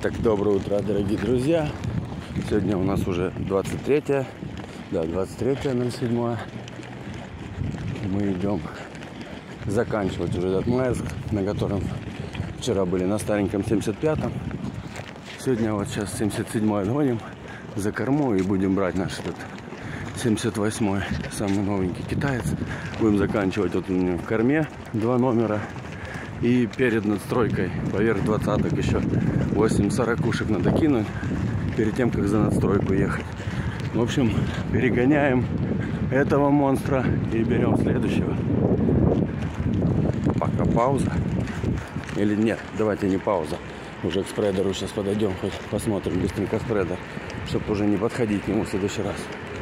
Так, доброе утро, дорогие друзья. Сегодня у нас уже 23.07. Мы идем заканчивать уже этот Майск, на котором вчера были на стареньком 75-м. Сегодня вот сейчас 77-й отгоним за корму и будем брать наш этот 78-й, самый новенький китаец. Будем заканчивать вот у меня в корме 2 номера. И перед надстройкой поверх 20-ок еще 8 40-шек надо кинуть перед тем, как за надстройку ехать. В общем, перегоняем этого монстра и берем следующего. Пока пауза. Или нет, давайте не пауза. Уже к спредеру сейчас подойдем, хоть посмотрим быстренько спредер, чтобы уже не подходить к нему в следующий раз.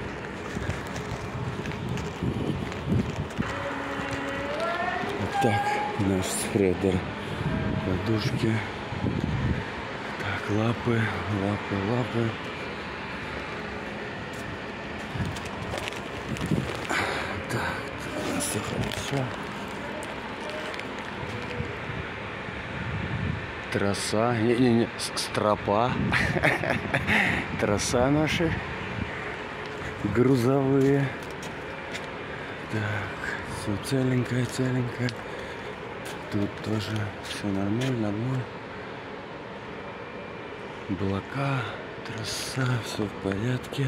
Вот так. Наш спредер, подушки, так, лапы. Так, все хорошо. Троса, не, стропа, троса наши грузовые. Так, все целенькое. Тут тоже все нормально, блока, трасса, все в порядке.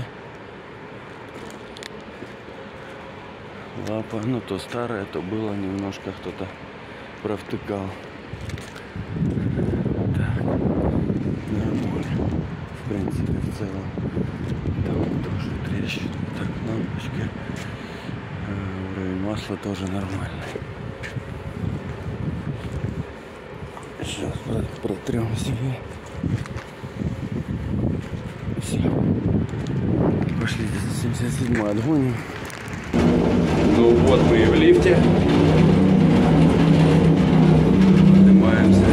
Лапа, ну то старая, то было немножко кто-то провтыкал. Так, нормально, в принципе, в целом. Там тоже трещины, так, лампочки. Уровень масла тоже нормальный. Сейчас протрем себе. Все. Пошли 77-й отгоним. Ну вот мы и в лифте. Поднимаемся.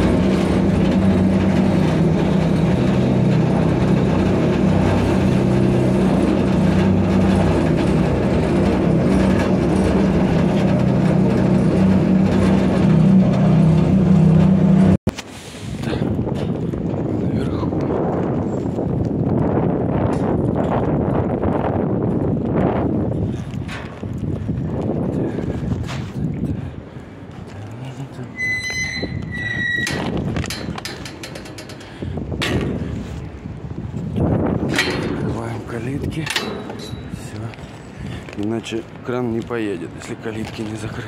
Калитки, все, иначе кран не поедет, если калитки не закрыть.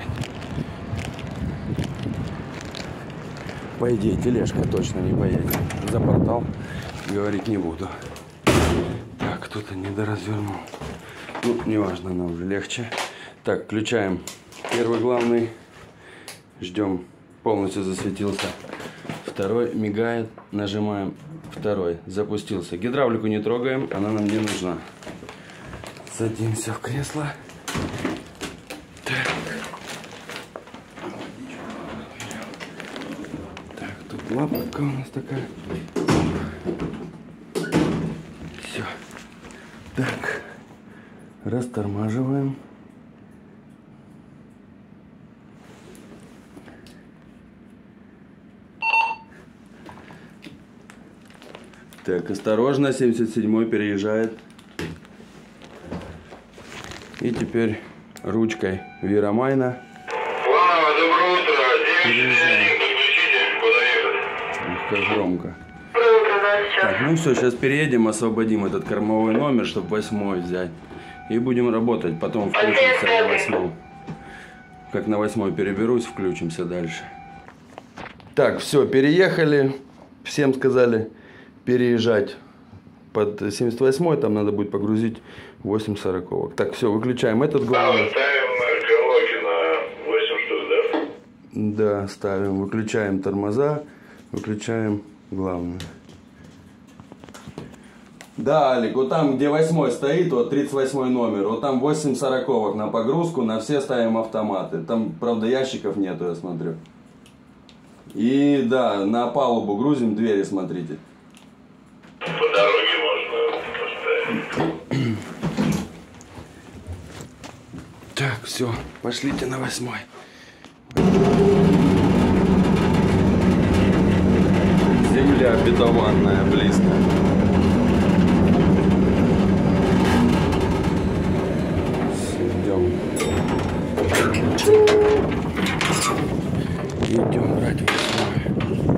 По идее, тележка точно не поедет. За портал говорить не буду. Так, кто-то недоразвернул. Ну, неважно, нам уже легче. Так, включаем первый главный, ждем, полностью засветился. Второй мигает, нажимаем второй, запустился. Гидравлику не трогаем, она нам не нужна. Садимся в кресло. Так. Так, тут лапка у нас такая. Все. Так, растормаживаем. Так, осторожно, 77-й переезжает. И теперь ручкой Виромайна. Ладно, доброе утро. 961, подключите, куда ехать? Как громко. Так, ну все, сейчас переедем, освободим этот кормовой номер, чтобы 8-й взять. И будем работать, потом включимся на 8-м. Как на 8-й переберусь, включимся дальше. Так, все, переехали. Всем сказали переезжать под 78-й, там надо будет погрузить 8 40-ок. Так, все, выключаем этот главный. Ставим колонки на 8 штук, да? Да, ставим, выключаем тормоза, выключаем главный. Да, Алик, вот там, где 8-й стоит, вот 38-й номер, вот там 8 40-ок на погрузку, на все ставим автоматы. Там, правда, ящиков нету, я смотрю. И, да, на палубу грузим, двери смотрите. По дороге можно поставить. Так, все, пошлите на 8-й. Земля обетованная близко. Идем. Идем брать весной.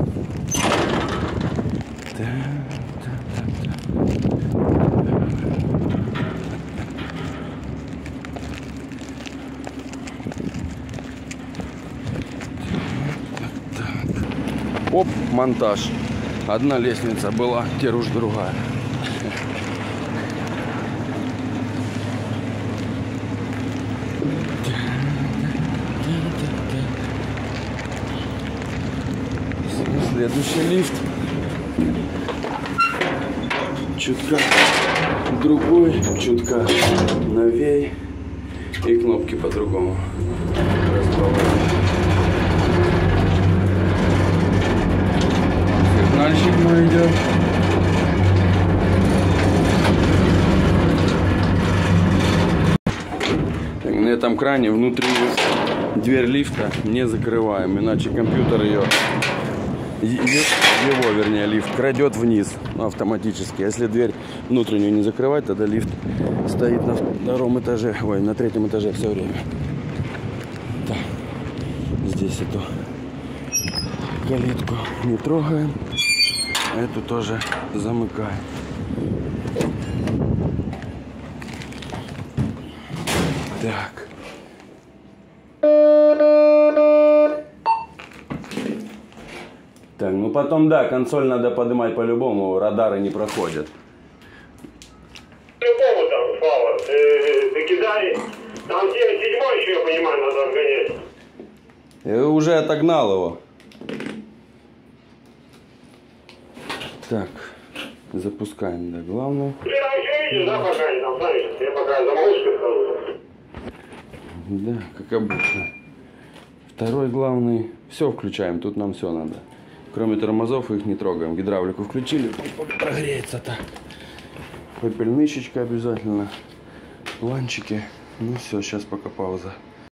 Оп, монтаж. Одна лестница была, теперь уж другая. Следующий лифт. Чутка другой, чутка новей. И кнопки по-другому расположены. Сигнальщик мой идет. Так, на этом кране внутреннюю дверь лифта не закрываем, иначе компьютер его, вернее, лифт крадет вниз автоматически. Если дверь внутреннюю не закрывать, тогда лифт стоит на втором этаже, ой, на третьем этаже все время. Так, здесь эту калитку не трогаем, эту тоже замыкаем. Так. Так, ну потом, да, консоль надо поднимать по-любому, радары не проходят. По-любому там, Слава, ты кидай. Там 7-7 еще, я понимаю, надо отгонять. Я уже отогнал его. Так, запускаем, да, главное. Ты там еще видишь, да, пока не там, знаешь, я пока за малышкой хожу. Да, как обычно. Второй главный. Все включаем, тут нам все надо. Кроме тормозов их не трогаем. Гидравлику включили, прогреется так. Попельничечка обязательно. Планчики. Ну все, сейчас пока пауза.